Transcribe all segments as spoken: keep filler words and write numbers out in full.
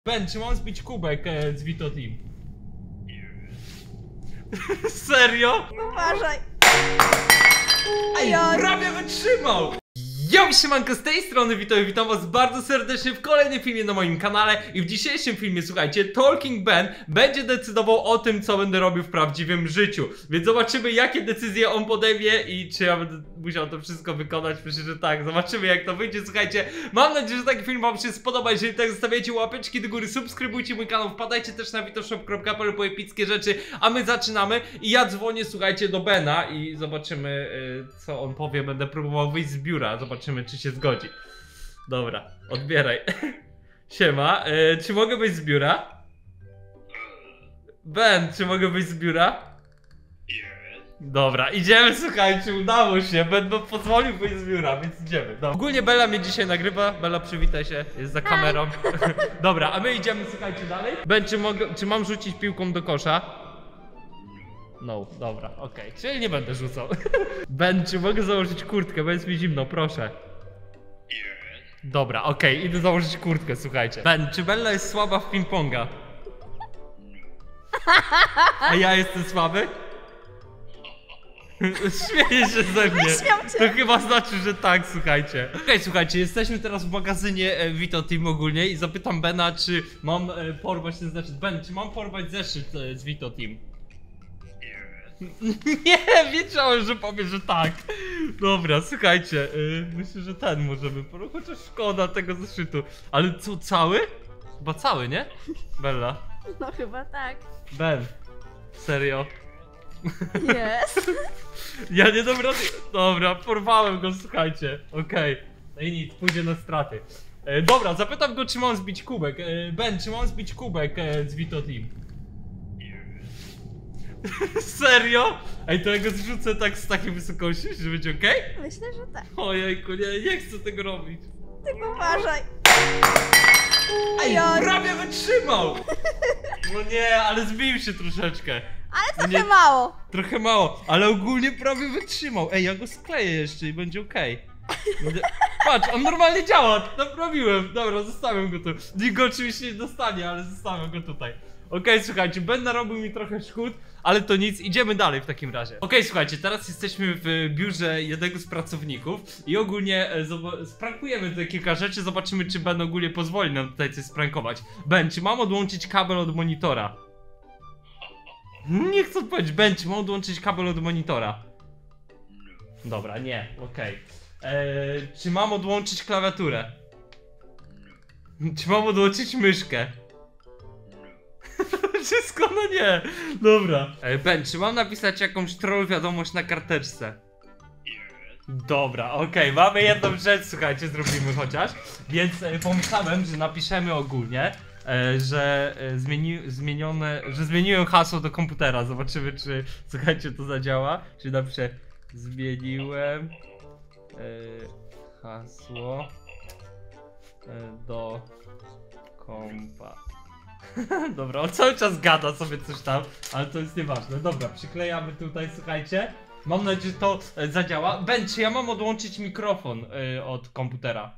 Ben, czy mam zbić kubek e, z Vito Team? Serio? Uważaj! Ej, prawie wytrzymał! Yo, siemanko, z tej strony Vito i witam was bardzo serdecznie w kolejnym filmie na moim kanale. I w dzisiejszym filmie, słuchajcie, Talking Ben będzie decydował o tym, co będę robił w prawdziwym życiu. Więc zobaczymy, jakie decyzje on podejmie i czy ja będę musiał to wszystko wykonać. Myślę, że tak, zobaczymy, jak to wyjdzie. Słuchajcie, mam nadzieję, że taki film wam się spodoba. Jeżeli tak, zostawiajcie łapeczki do góry, subskrybujcie mój kanał, wpadajcie też na vitoshop kropka p l po epickie rzeczy. A my zaczynamy i ja dzwonię, słuchajcie, do Bena i zobaczymy, yy, co on powie. Będę próbował wyjść z biura, zobaczymy, czy się zgodzi. Dobra, odbieraj. Siema, yy, czy mogę wyjść z biura? Ben, czy mogę wyjść z biura? Dobra, idziemy, słuchajcie, udało się. Ben pozwolił wyjść z biura, więc idziemy. Dobra. Ogólnie Bella mnie dzisiaj nagrywa. Bella, przywitaj się, jest za kamerą. Dobra, a my idziemy, słuchajcie, dalej. Ben, czy, mogę, czy mam rzucić piłką do kosza? No, dobra, okej, okay. Czyli nie będę rzucał. Ben, czy mogę założyć kurtkę, bo jest mi zimno, proszę. Dobra, okej, okay, idę założyć kurtkę, słuchajcie. Ben, czy Bella jest słaba w ping-ponga? A ja jestem słaby? Śmieje się ze mnie. To chyba znaczy, że tak, słuchajcie. Okej, okay, słuchajcie, jesteśmy teraz w magazynie e, Vito Team ogólnie i zapytam Bena, czy mam e, porwać ten zeszyt. Ben, czy mam porwać zeszyt e, z Vito Team? Nie, wiedziałem, że powie, że tak. Dobra, słuchajcie, yy, myślę, że ten możemy, chociaż szkoda tego zeszytu. Ale co, cały? Chyba cały, nie? Bella. No chyba tak. Ben, serio? Jest. Ja nie dam rady. Dobra, porwałem go, słuchajcie. Okej, okay. No i nic, pójdzie na straty. E, dobra, zapytam go, czy mam zbić kubek. E, Ben, czy mam zbić kubek e, z Vito Team? Serio? Ej, to ja go zrzucę tak z takiej wysokości, że będzie okej? Okay? Myślę, że tak. Ojejku, nie, nie chcę tego robić. Tylko uważaj. Ej, prawie wytrzymał! No nie, ale zbił się troszeczkę. Ale trochę nie, mało. Trochę mało, ale ogólnie prawie wytrzymał. Ej, ja go skleję jeszcze i będzie okej. Okay. Patrz, on normalnie działa, naprawiłem. Dobra, zostawiam go tu. Nikt go oczywiście nie dostanie, ale zostawiam go tutaj. Okej, okay, słuchajcie, Ben narobił mi trochę szkód, ale to nic, idziemy dalej w takim razie. Okej, okay, słuchajcie, teraz jesteśmy w biurze jednego z pracowników i ogólnie e, sprankujemy tutaj kilka rzeczy, zobaczymy, czy Ben ogólnie pozwoli nam tutaj coś sprankować. Ben, czy mam odłączyć kabel od monitora? Nie chcę odpowiedzieć. Ben, czy mam odłączyć kabel od monitora? Dobra, nie, okej. Okay. Czy mam odłączyć klawiaturę? Czy mam odłączyć myszkę? Wszystko, no nie. Dobra. Ben, czy mam napisać jakąś troll wiadomość na karteczce? Dobra, okej, okay. Mamy jedną rzecz, słuchajcie, zrobimy chociaż. Więc e, pomyślałem, że napiszemy ogólnie, e, że e, zmieni, zmienione, że zmieniłem hasło do komputera. Zobaczymy, czy, słuchajcie, to zadziała. Czy napiszę, zmieniłem e, hasło e, do kompa. Dobra, on cały czas gada sobie coś tam, ale to jest nieważne. Dobra, przyklejamy tutaj, słuchajcie. Mam nadzieję, że to e, zadziała. Ben, czy ja mam odłączyć mikrofon e, od komputera?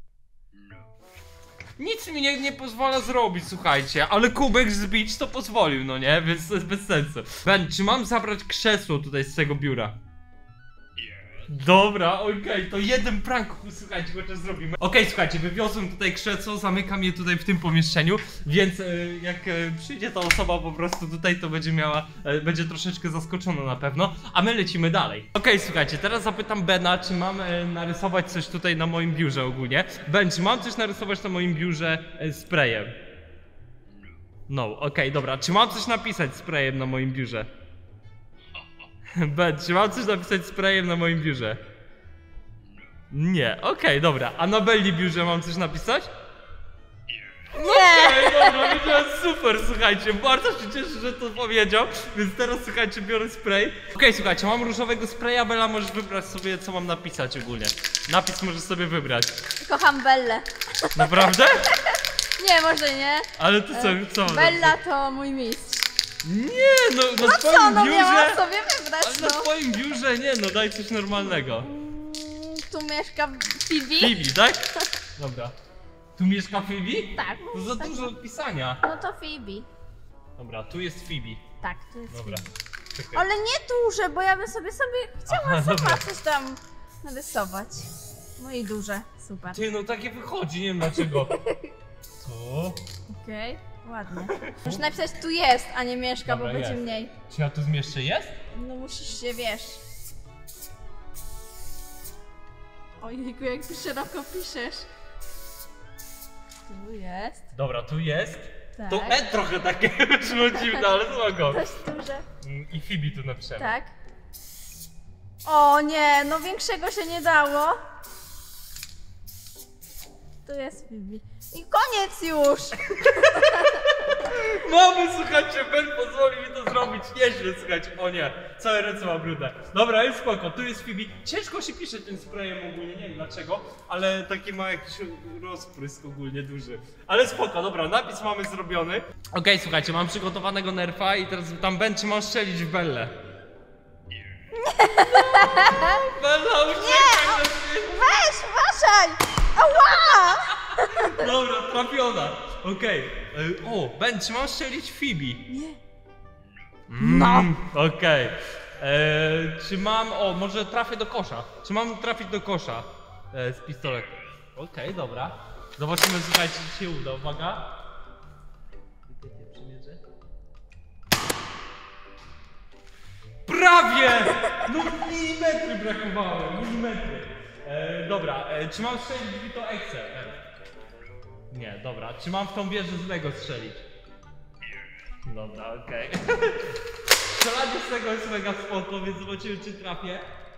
Nic mi nie, nie pozwala zrobić, słuchajcie, ale kubek zbić to pozwolił, no nie? Więc to jest bez sensu. Ben, czy mam zabrać krzesło tutaj z tego biura? Dobra, okej, okay, to jeden prank, słuchajcie, chociaż zrobimy. Okej, okay, słuchajcie, wywiozłem tutaj krzesło, zamykam je tutaj w tym pomieszczeniu, więc e, jak e, przyjdzie ta osoba po prostu tutaj, to będzie miała, e, będzie troszeczkę zaskoczona na pewno, a my lecimy dalej. Okej, okay, słuchajcie, teraz zapytam Bena, czy mam e, narysować coś tutaj na moim biurze ogólnie. Ben, czy mam coś narysować na moim biurze e, sprayem? No, okej, okay, dobra, czy mam coś napisać sprayem na moim biurze? Ben, czy mam coś napisać sprayem na moim biurze? Nie, okej, okay, dobra. A na Belli biurze mam coś napisać? No okej, okay, dobra, wiedziałem, super, słuchajcie, bardzo się cieszę, że to powiedział, więc teraz, słuchajcie, biorę spray. Okej, okay, słuchajcie, mam różowego spraya, Bella, możesz wybrać sobie, co mam napisać ogólnie. Napis możesz sobie wybrać. Kocham Bellę. Naprawdę? Nie, może nie. Ale to co, co mam Bella napisać? To mój mistrz. Nie, no na no twoim co, no biurze... miałam sobie wybrać, ale no. na twoim biurze, nie no, daj coś normalnego. Tu mieszka Phoebe. Phoebe, tak? Dobra. Tu mieszka Phoebe? Tak. To za tak. dużo pisania. No to Phoebe. Dobra, tu jest Phoebe. Tak, tu jest Dobra. Phoebe. Czekaj. Ale nie duże, bo ja bym sobie sobie chciała Aha, sama dobra. coś tam narysować. No i duże, super. Ty, no takie wychodzi, nie wiem dlaczego. Co? Okej, ładnie. Musisz napisać tu jest, a nie mieszka, Dobra, bo będzie jest. mniej. Czy ja tu zmieszczę jest? No musisz się, wiesz. Ojejku, jak ty szeroko piszesz. Tu jest. Dobra, tu jest. Tak. To E trochę takie brzmi dziwne, ale spoko. Dość duże. Mm, I Phoebe tu napiszemy. Tak. O nie, no większego się nie dało. Tu jest Phoebe. I koniec już! Mamy, słuchajcie, Ben pozwoli mi to zrobić. Nieźle, słuchajcie. O nie, całe ręce ma brudne. Dobra, jest spoko, tu jest Phoebe. Ciężko się pisze tym sprayem ogólnie, nie wiem dlaczego, ale taki ma jakiś rozprysk ogólnie duży. Ale spoko, dobra, napis mamy zrobiony. Okej, okay, słuchajcie, mam przygotowanego nerfa i teraz tam Ben, czy mam strzelić w Bellę? No, Bella, uciekaj! Weź, uważaj! Ała! Dobra, trafiona. Okej. Okay. O, Ben, czy mam strzelić Phoebe? Nie. Mm, No. Okej. Okay. Czy mam... O, może trafię do kosza. Czy mam trafić do kosza e, z pistoletu? Okej, okay, dobra. Zobaczymy, słuchajcie, czy się uda. Uwaga. Prawie! No milimetry brakowało, milimetry. E, dobra, e, czy mam strzelić w to Excel? E. Nie, dobra. Czy mam w tą wieżę z Lego strzelić? Dobra, okej. Okay. Strzelanie z tego jest mega spoko, więc zobaczymy, czy trafię.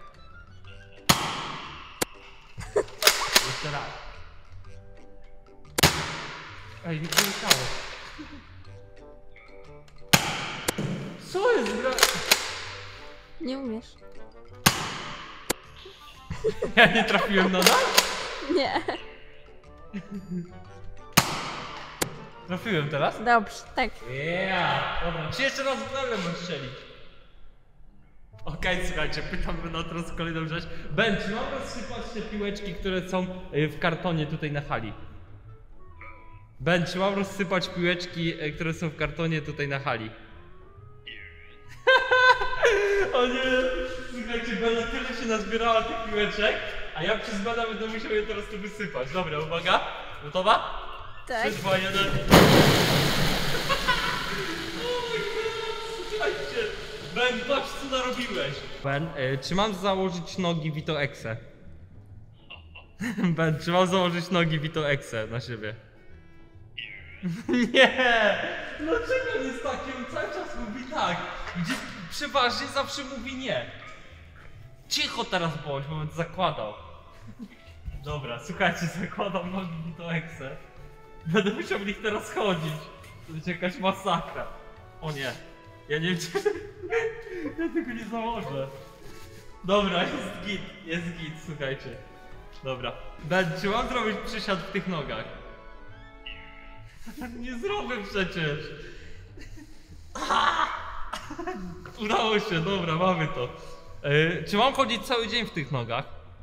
Jeszcze raz. Ej, nie poleciało. Co jest gra... Nie umiesz. Ja nie trafiłem nadal? Nie. Trafiłem teraz? Dobrze, tak. Yeah! Dobra, czy jeszcze raz w Bellę bym strzelić? Okej, okay, słuchajcie, pytam na teraz kolejną rzecz. Ben, czy mam rozsypać te piłeczki, które są w kartonie tutaj na hali? Ben, czy mam rozsypać piłeczki, które są w kartonie tutaj na hali? O nie! Słuchajcie, Bella tyle się nazbierała tych piłeczek, a ja przez Bella będę musiał je teraz tu wysypać. Dobra, uwaga. Gotowa? Tak. trzy, dwa, jeden. Słuchajcie! Ben, patrz co narobiłeś! Ben, y, czy mam założyć nogi Vito Exe? Ben, czy mam założyć nogi Vito Exe na siebie? Nie! Dlaczego on jest taki? On cały czas mówi tak. Gdzie przeważnie zawsze mówi nie. Cicho teraz bądź, bo będę zakładał. Dobra, słuchajcie, zakładam nogi Vito Exe. Będę musiał w nich teraz chodzić. To będzie jakaś masakra. O nie. Ja nie wiem, czy... Ja tego nie założę. Dobra, jest git, jest git, słuchajcie. Dobra. Ben, czy mam zrobić przysiad w tych nogach? Nie zrobię przecież. Udało się, dobra, mamy to. Yy, czy mam chodzić cały dzień w tych nogach?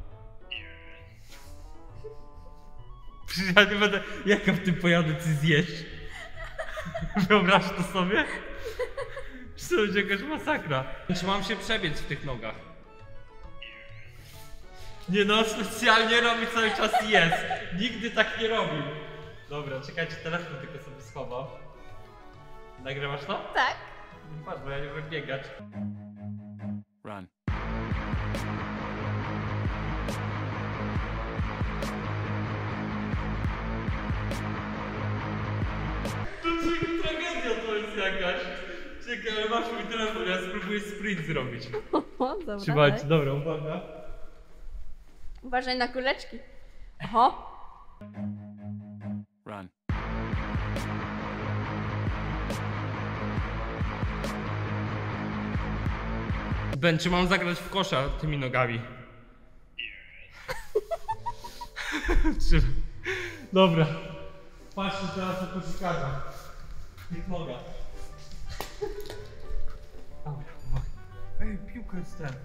Przecież ja nie będę... Jak ja w tym pojadę ci zjeść? Wyobraź to sobie? Czy to będzie jakaś masakra? Czy mam się przebiec w tych nogach? Nie no, specjalnie robi cały czas jest. Nigdy tak nie robił. Dobra, czekajcie, telefon tylko sobie schowam. Nagrywasz to? Tak. Patrz, bo ja nie umiem biegać. Run. To czyli tragedia to jest jakaś. Czekaj, ale masz mój telefon, ja spróbuję sprint zrobić. O, dobra. Trzymajcie, tak. dobra, uwaga. Uważaj na kuleczki. Oho. Run. Ben, czy mam zagrać w kosza tymi nogami? Czy... Dobra. Patrzcie teraz na koszykarza. W tych nogach. Dobra, uwaga. Ej, piłka jest ten.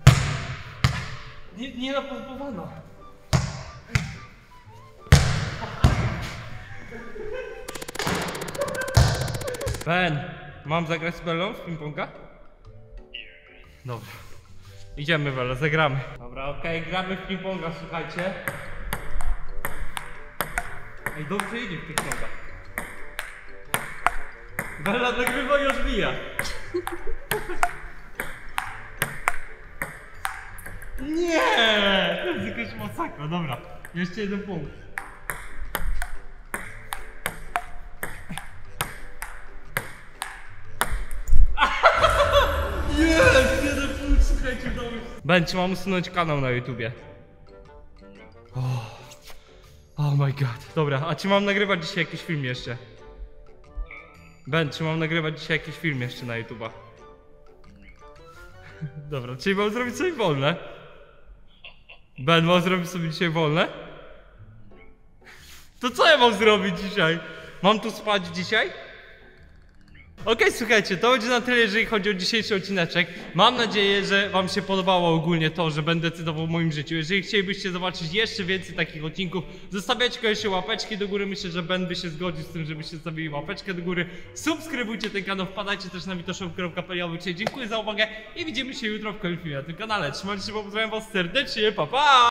Nie, nie napompowana. Ben, mam zagrać z Bellą w ping-ponga? Dobra. Idziemy, Bella, zagramy. Dobra, okej, okay, gramy w ping-ponga, słuchajcie. Ej, dobrze idzie w ping-ponga. Bella nagrywa i odbija. Nie! To jest jakaś masakra, dobra. Jeszcze jeden punkt. Jest! Jeden punkt, słuchajcie, dobry. Będzie, mam usunąć kanał na YouTubie. Oh. Oh my god. Dobra, a czy mam nagrywać dzisiaj jakiś film jeszcze? Ben, czy mam nagrywać dzisiaj jakiś film jeszcze na YouTuba? Dobra, czyli mam zrobić sobie wolne? Ben, mam zrobić sobie dzisiaj wolne? To co ja mam zrobić dzisiaj? Mam tu spać dzisiaj? Okej, okay, słuchajcie, to będzie na tyle, jeżeli chodzi o dzisiejszy odcineczek. Mam nadzieję, że wam się podobało ogólnie to, że będę decydował w moim życiu. Jeżeli chcielibyście zobaczyć jeszcze więcej takich odcinków, zostawiajcie koniecznie łapeczki do góry. Myślę, że Ben by się zgodził z tym, żebyście zostawili łapeczkę do góry. Subskrybujcie ten kanał, wpadajcie też na witoshop kropka p l. Dziękuję za uwagę i widzimy się jutro w kolejnym filmie na tym kanale. Trzymajcie się, pozdrawiam was serdecznie, pa pa!